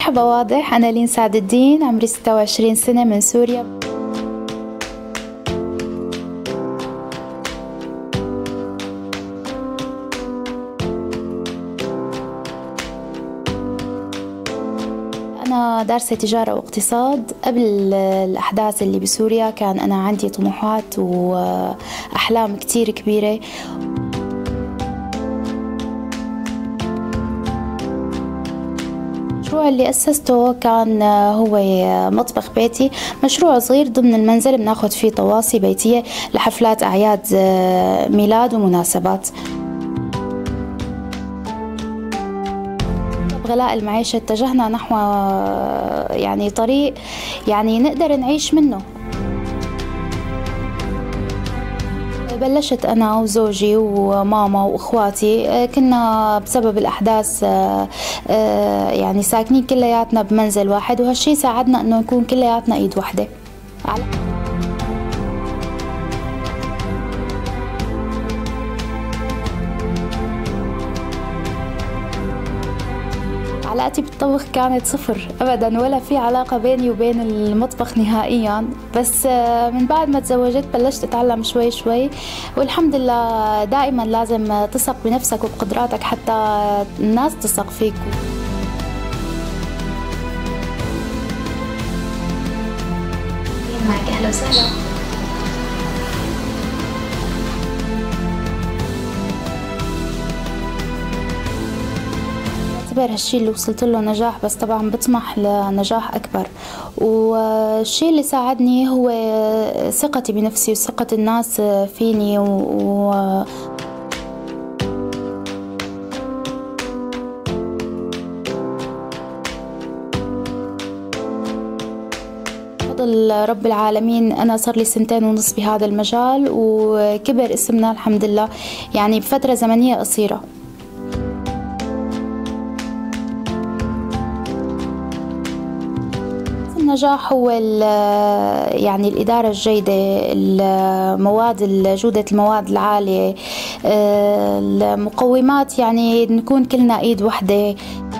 مرحبا. واضح. أنا لين سعد الدين، عمري 26 سنة، من سوريا. أنا دارسة تجارة واقتصاد. قبل الأحداث اللي بسوريا كان أنا عندي طموحات وأحلام كتير كبيرة. المشروع اللي أسسته كان هو مطبخ بيتي، مشروع صغير ضمن المنزل بناخد فيه طواسي بيتية لحفلات أعياد ميلاد ومناسبات. غلاء المعيشة اتجهنا نحو طريق نقدر نعيش منه. بلشت أنا وزوجي وماما وإخواتي، كنا بسبب الأحداث ساكنين كلياتنا بمنزل واحد، وهالشي ساعدنا إنه نكون كلياتنا إيد واحدة. علاقتي بالطبخ كانت صفر أبدا، ولا في علاقة بيني وبين المطبخ نهائيا، بس من بعد ما تزوجت بلشت أتعلم شوي شوي، والحمد لله. دائما لازم تثق بنفسك وبقدراتك حتى الناس تثق فيك. معك أهلا وسهلا. بعتبر هالشي اللي وصلت له نجاح، بس طبعا بطمح لنجاح أكبر. والشي اللي ساعدني هو ثقتي بنفسي وثقة الناس فيني بفضل رب العالمين أنا صار لي 2.5 سنين بهذا المجال، وكبر اسمنا الحمد لله بفترة زمنية قصيرة. النجاح هو الإدارة الجيدة، جودة المواد العالية، المقومات، نكون كلنا إيد واحدة.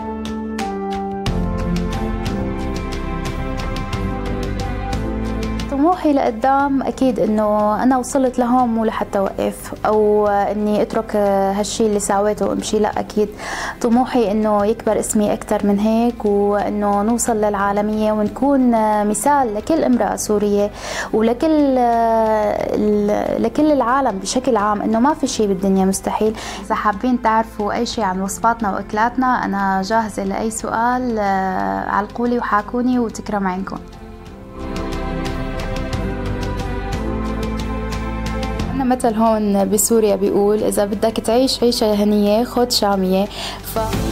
طموحي لقدام أكيد إنه أنا وصلت لهون مو لحتى أوقف أو إني أترك هالشي اللي ساويته وأمشي، لا، أكيد طموحي إنه يكبر اسمي أكتر من هيك، وإنه نوصل للعالمية ونكون مثال لكل امرأة سورية ولكل العالم بشكل عام، إنه ما في شي بالدنيا مستحيل. إذا حابين تعرفوا أي شي عن وصفاتنا وأكلاتنا، أنا جاهزة لأي سؤال، علقولي وحاكوني وتكرم عينكم. مثل هون بسوريا بيقول إذا بدك تعيش عيشة هنية خد شامية.